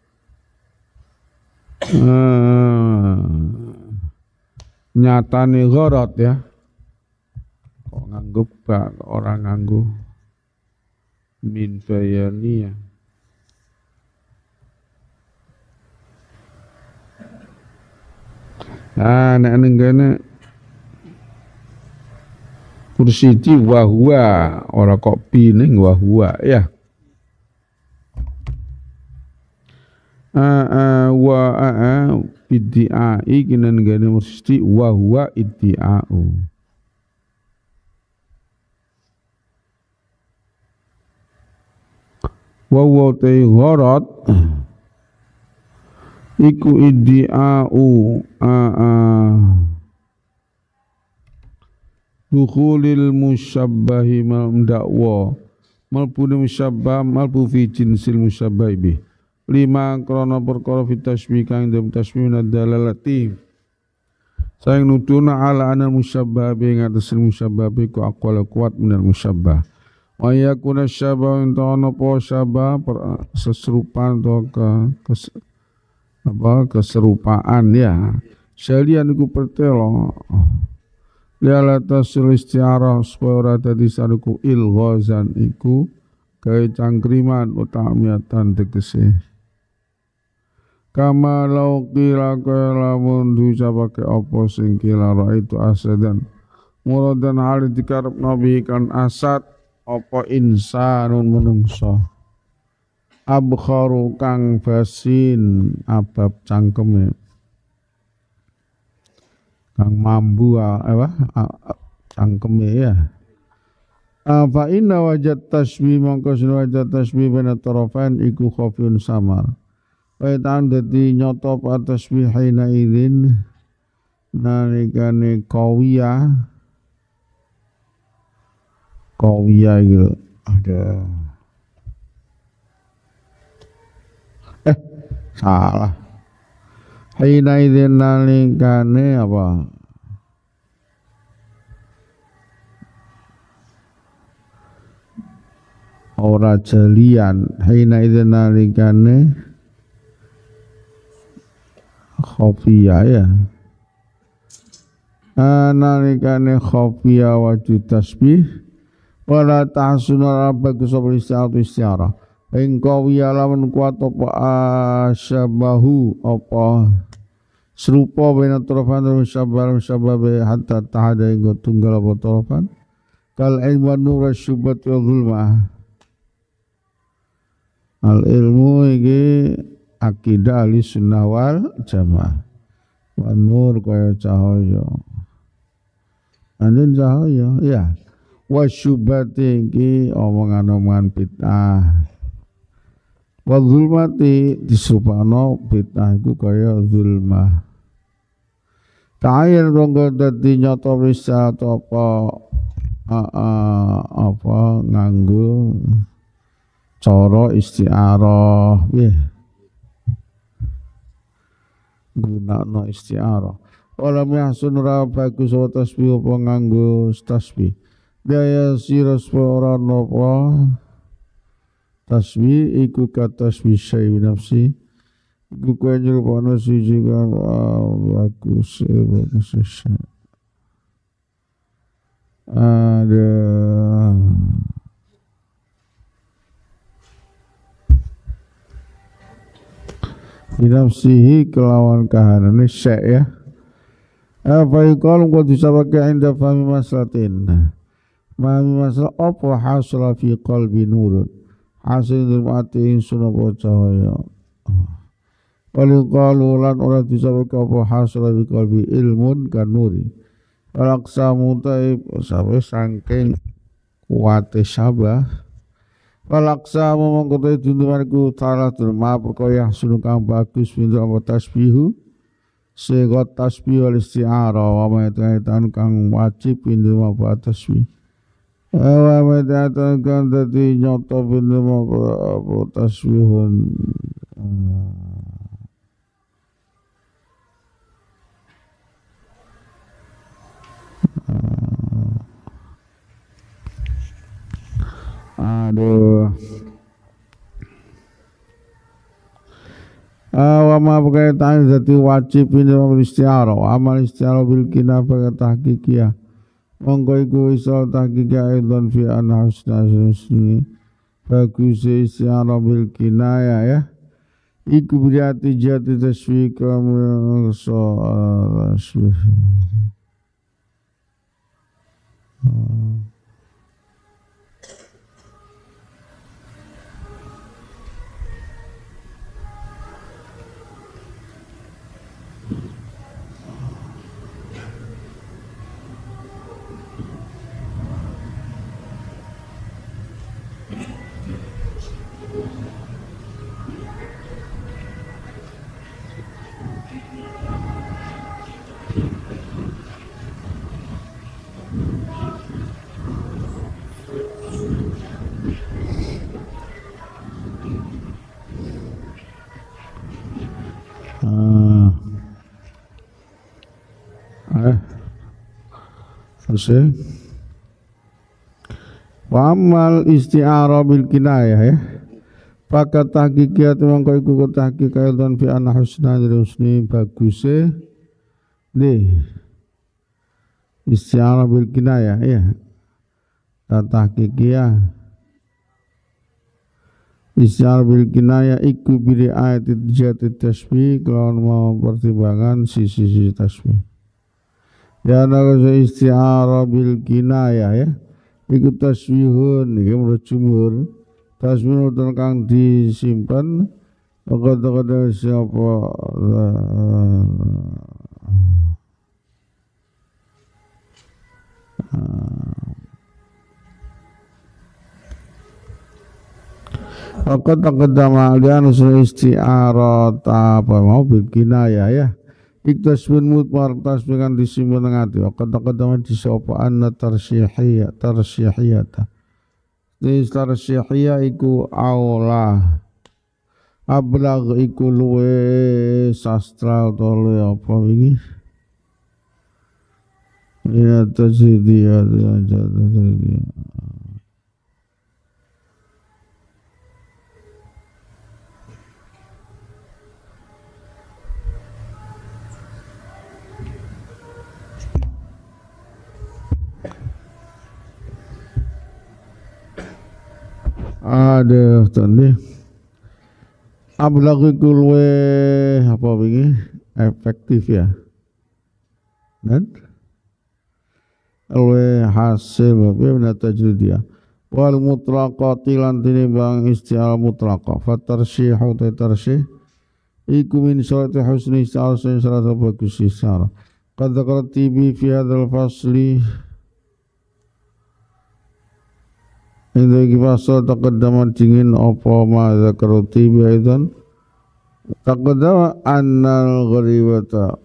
uh, nyatane gharad ya kok nganggo bak orang nganggo min bayaniyah. Ah, nek nenggene kursi di wahwa ora kok bining wahwa ya. Ah, ah wa ah bid'a iki nenggene mesti wahwa iddi'a'u. Wawa te gharad iku iddi'a'u a'a dukhulil musyabbahi mendakwa malbune musyabbah malbu fi jinsil musyabbahi bih lima krana perkara fi tasbih kang dem tasbih nadalalati sayang nutuna ala anal musyabbah bi ngatasil musyabbah bi ku aqwal kuat minal musyabbah wa yakuna syabah entana apa syabah seserupaan atau ke, ke apa keserupaan ya salian iku pertelo liala tasil istiarah supaya ora dadi saruku ilghazan iku gawe cangkriman utamiatan tegese kama lau kira kaya lamun dicapake apa sing kira itu asadan muradan hal dikarep nabi kan asad apa insanun menungso abkharu kang basin abab cangkeme kang mambu apa cangkeme ya fa inna wajat tasbih mongko sun wajat tasbih bena tarafain iku khafiyun samar wa ta'an dadi nyoto pa tasbih hina idzin nalikane qawiya qawiya gitu ada eh salah hina idzin nalikane apa ora jalian hina idzin nalikane khafiyah ya nalikane khafiyah wajud tasbih wala tahsuna rabbaka sabul isti'atu isti'arah ing qawiya lawan kuat apa asyabahu apa serupa bena tarafan musyabbar musyabbah hatta tahada ing tunggal apa tarafan kal ilmu nur syubhat wa zulmah al ilmu iki akidah ahli sunnah wal jamaah wa nur kaya cahaya anin cahaya ya wa syubhati iki omongan-omongan bid'ah wa zulmati disupano bid'ah iku kaya zulmah ta'ayyan ronggo dadi nyata bisa apa apa nganggo cara isti'arah nggih gunakno isti'arah wala mihsun ra bagus wa tasbih apa nganggo tasbih daya siras ora napa tasbih iku ka tasbih syai nafsi iku kaya nyerupana siji kan bagus bagus ada binafsihi kelawan kahanane syai ya apa iqal kok disabake inda fahmi maslatin mami masalah apa hasil fi qalbi nurun hasil dari mati insun apa cahaya Waluqalu lan ora disaweke apa hasil bi qalbi ilmun kanuri. Walaksamu taib sampai saking kuwate sabah. Walaksamu mengkotai dundumanku taala ma perkaya sunu kang bagus pintu apa tasbihu. Sehingga tasbih wal isti'ara wa maitan kang wajib pintu apa tasbih. Wa maitan kang dadi nyoto pintu apa tasbihun. Aduh. Wa ma berkaitan dadi wajib ini amal istiara, amal istiara bil kinafah tahqiqiyah. Monggo iku iso tahqiqiyah idon fi an husna husni. Bagus istiara bil kinaya ya. Iku berarti jati tasfiq kamu so tasfiq. Selesai. Wa amal isti'ara bil kinayah ya. Pakat tahqiqiyat mongko iku tahqiq kaidon fi anna husna husni baguse di isti'ara bil kinayah ya. Tahqiqiyah isti'ara bil kinayah iku bi ayat jati tasbih kalau mau pertimbangan sisi-sisi tasbih. Ya naga isti'ara bil kinayah ya. Iku tasbihun iki menurut jumhur. Tasbih kang disimpan kata-kata siapa Aku tak kedama alian usul isti'ara apa mau bil kinayah ya. Iktasbun mutmar tasbihan disimpan ngati. Aku tak kedama disapa anna tarsyihiya tarsyihiyata. Nis tarsyihiyah iku aula. Ablag iku luwe sastra atau luwe apa ini? Ya tajidiyah ya tajidiyah. Ada tadi ablagh kulwe apa begini efektif ya dan alwe hasil babe natajudiyah wal mutlaqati lan tinimbang isti'ara mutlaqa fatarsyih ta tarsyih iku min syarati husni isti'ara sing syarat bagus isti'ara qad dzakarti bi fi hadzal fasli. Ini kifasal taqaddaman dingin apa ma zakarti biaidan taqaddama annal gharibata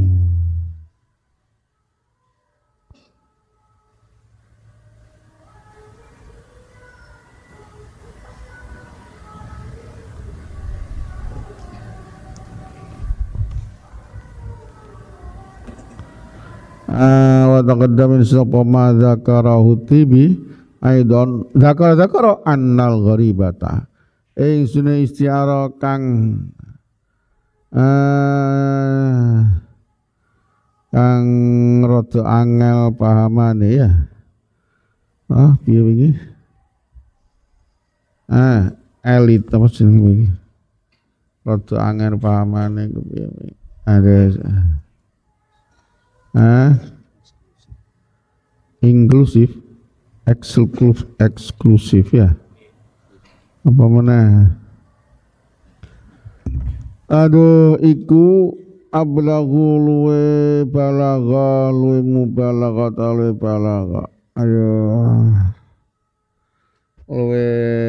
wa taqaddama sapa ma zakarahu tibi Aidon zakar zakar annal gharibata ing sune istiara kang uh, kang rada angel pahamane ya. Ah piye iki? Ah elit apa jenenge iki? Rada angel pahamane ku piye iki? Ada ah inklusif eksklusif eksklusif ya apa mana Aduh iku ablagu luwe balagha luwe mubalagha luwe balagha. Ayo luwe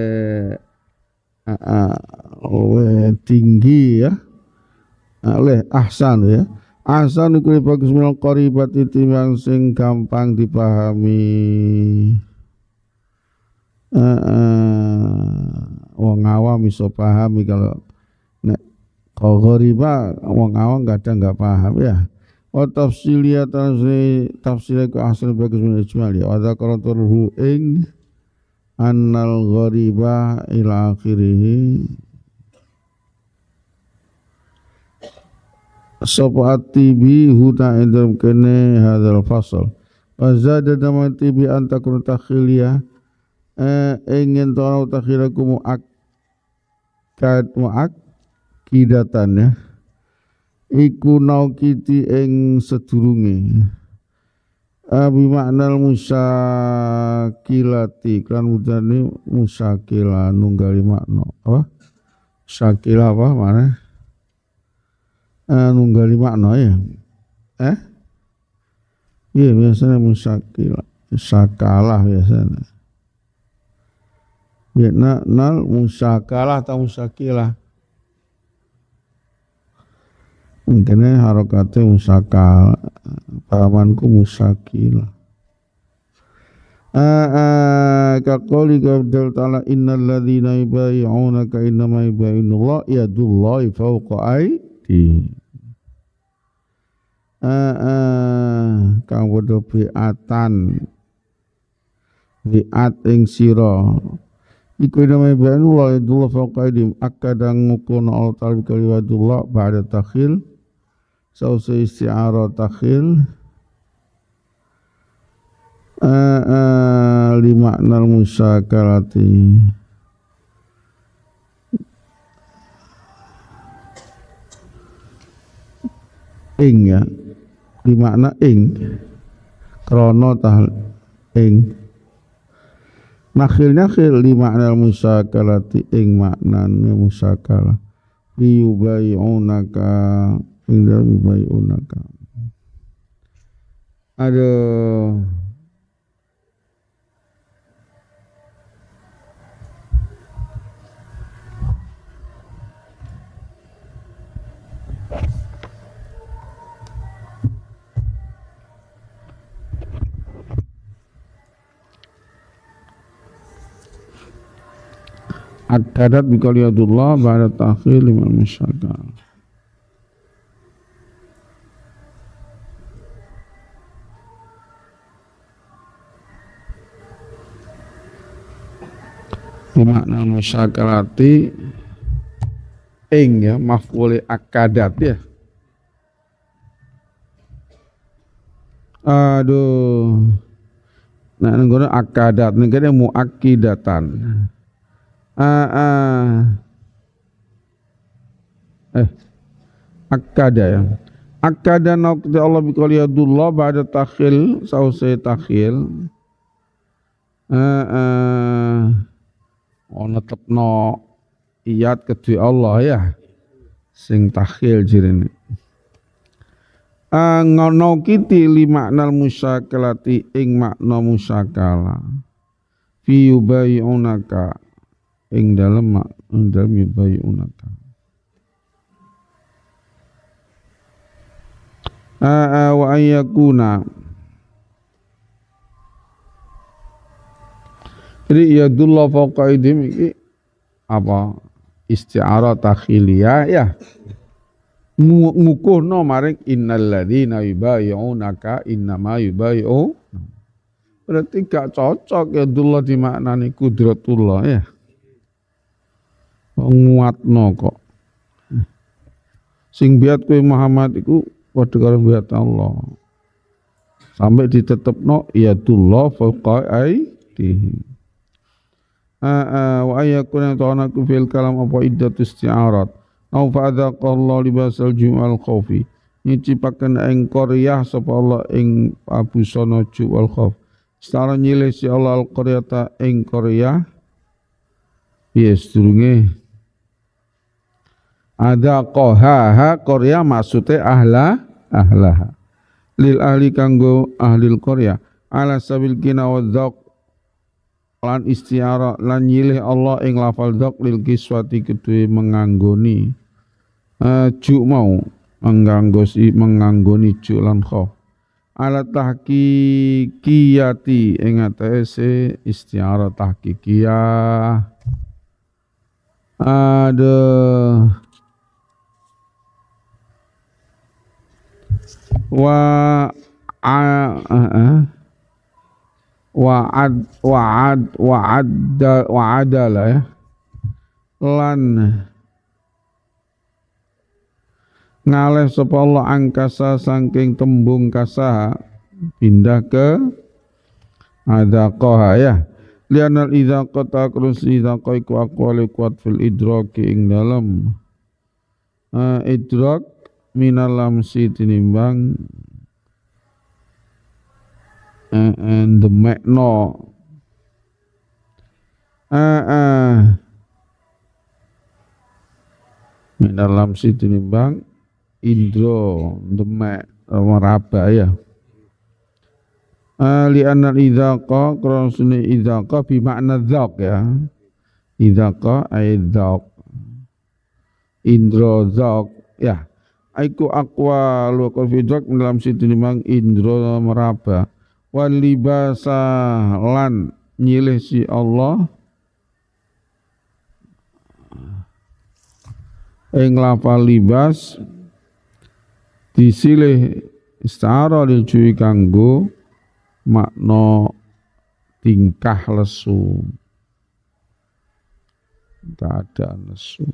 uh, luwe tinggi ya. Oleh ahsan ya. Ahsan iku bagus minal qaribat timbang sing gampang dipahami. Uh, uh, wong awam iso pahami kalau nek kau ghariba wong awam kadang enggak paham ya. Wa tafsiliyat tafsir ke asal bagus min ijmal ya. Wa dzakaratul ing annal ghariba ila akhirih. Sapa atibi huta indam kene hadzal fasal. Wa zada nama tibi antakun takhiliyah eh ingin tahu takhiraku muakkad muakkidatan ya. Iku naukiti ing sedurunge abi maknal musakilati kan mudane musakila nunggali makna apa sakila apa mana eh, nunggali makna ya eh iya biasanya musakila sakalah biasanya ya nal musakalah atau musakilah mungkin harokatnya musakal pahamanku musakil kakoli kabdal ta'ala innal ladhina yubayi'unaka innama yubayi'unallah yadullahi fawqa aidi kang bodo bi'atan bi'at ing siro iku innama yubayi'unallah yadullahi fawqa aidi akadang ngukuna Allah ta'ala kaliwadullah ba'da takhil sausa isti'arah takhil lima nal musakalati ing ya lima na ing krono tahal ing nakhil nakhil lima nal musakalati ing maknane musakalah liyubayi'unaka Indah bayi unaka. Aduh. Ad-dadat biqaliyadullah ba'da ta'khir liman musyakal. Makna musyakalati ing ya maf'ul akadat ya. Aduh. Nah ngono akadat ngene muakkidatan. Ah, ah. Eh akada ya. Akada naqdi Allah biqaliyadullah ba'da takhil sause takhil. Ah, ah. Oh netepno iyat kedue Allah ya sing takhil jirene ah ngono kiti lima makna musyakalati ing makna musyakala fi yubayi'unaka ing dalem ing dalem yubayi'unaka ah wa ayyakuna. Jadi yadullah fawqa aydihim iki apa isti'arah takhiliyah ya ngukuhno maring innal ladzina yubayi'unaka innama yubayi'u berarti gak cocok yadullah dimaknani kudratullah ya nguatno kok sing biat kowe Muhammad iku padha karo biat Allah sampai ditetepno yadullah fawqa aydihim. Wa ayakuna ta'anaku fil kalam apa iddatu isti'arat au fa'adhaqallahu libasal ju'al khawfi nyicipaken ing qaryah sapa Allah ing abusana ju'al khawf setara nyilih si Allah al qaryata ing qaryah piye sedurunge Ada qahaha Korea maksudnya ahla ahlaha. Lil ahli kanggo ahlil Korea ala sabil kina wa dzaq lan istiara lan nyilih Allah ing lafal dzaq lil kiswati kedue menganggoni uh, ju mau mengganggosi menganggoni ju lan kha ala tahqiqiyati ing atase istiara tahqiqiyah ada wa a, uh, wa'ad wa'ad wa'adda wa'adala ya lan ngalih sapa Allah angkasa saking tembung kasa pindah ke adzaqaha ya lianal idzaqa takrus idzaqa iku aqwali kuat fil idraki ing dalam uh, idrak minal lamsi tinimbang uh, and the makna uh, uh, minal lamsi tinimbang indro demek meraba ya uh, li anal idzaqa krasune idzaqa bi makna dzaq ya idzaqa ay dzaq indro dzaq ya aiku aqwa lu qafidrak dalam situ nimang indro meraba wal libasa lan nyilih si Allah ing lafal libas disilih istara dicuwi kanggo makna tingkah lesu keadaan lesu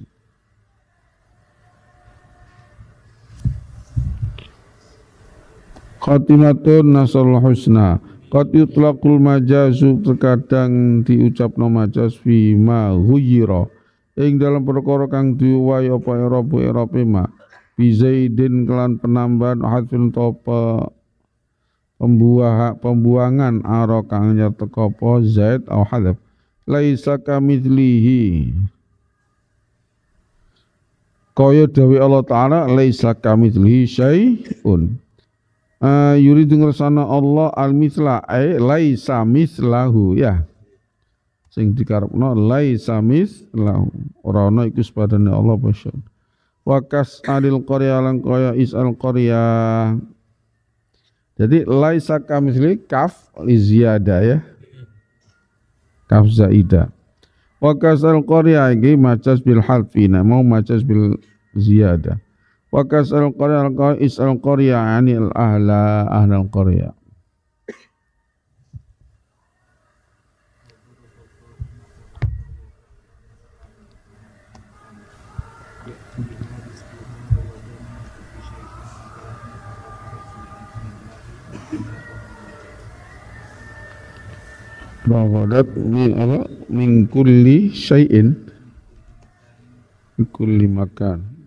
khatimatun nasallahu husna qad yutlaqul majazu terkadang diucapno majaz fi ma ghuyira ing dalam perkara kang diwai apa Eropa Eropa ma bi zaidin kelan penambahan hadfin topa pembuah pembuangan ara kang nyata apa zaid au hadaf laisa kamitslihi kaya dawe Allah taala laisa kamitslihi syai'un uh, yuridu ngersana Allah al-mithla ay laisa mislahu ya sing dikarepno laisa mislahu ora ana iku sepadane Allah pasya wakas adil qarya lan kaya isal qarya jadi laisa kamitsli kaf li ziyada ya kaf zaida wakas al qarya iki macas bil harfina mau macas bil ziyada wakas al qarya al kaya isal qarya yani al ahla ahlal qarya Bawadat min apa min kulli syai'in min kulli makan